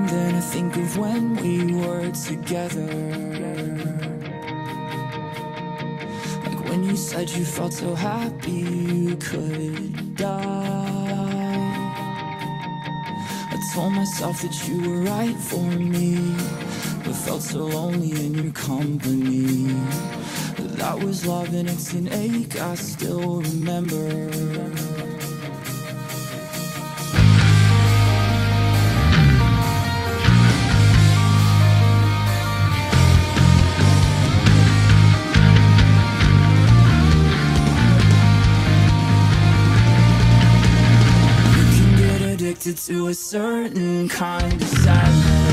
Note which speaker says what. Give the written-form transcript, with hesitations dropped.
Speaker 1: And then I think of when we were together, like when you said you felt so happy you could die. I told myself that you were right for me, but felt so lonely in your company. That was love and it's an ache I still remember. You can get addicted to a certain kind of sadness.